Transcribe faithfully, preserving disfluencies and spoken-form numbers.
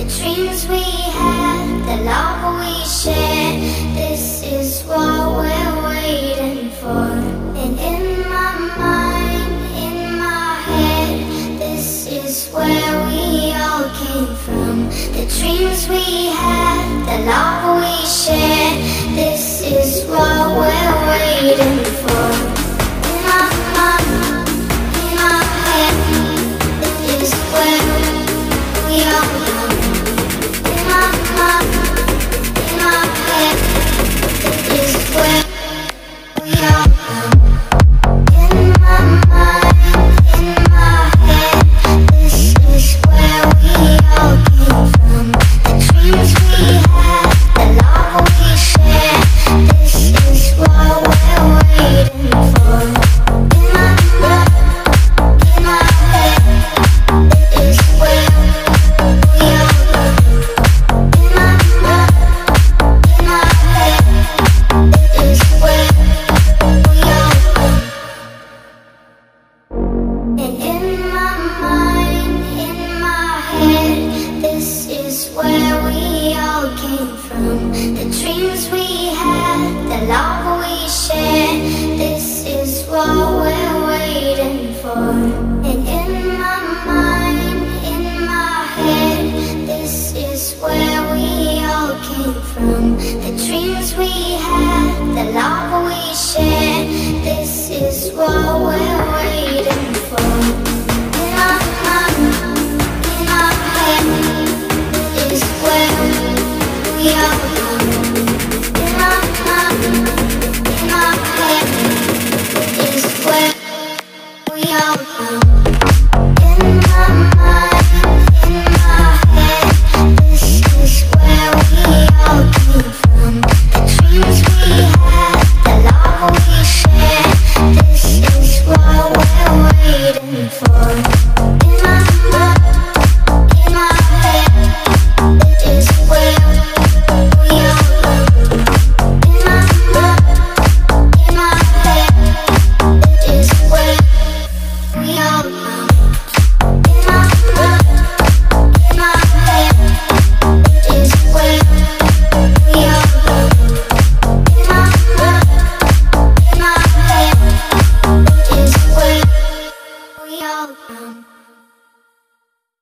the dreams we had, the love we shared. This is what we're waiting for. And in my mind, in my head, this is where we all came from. The dreams we had, the love we shared. This is what we're waiting for. In my mind, in my head, this is where we all come. In my mind, in my head, this is where we all come. In my mind, in my head, this is where we all came from. The dreams we had, the love we shared. This is what we're waiting for. In my mind, in my head, this is where we all come. In my mind, in my head, this is where we all come. And in my mind, in my head, this is where we all came from. The dreams we had, the love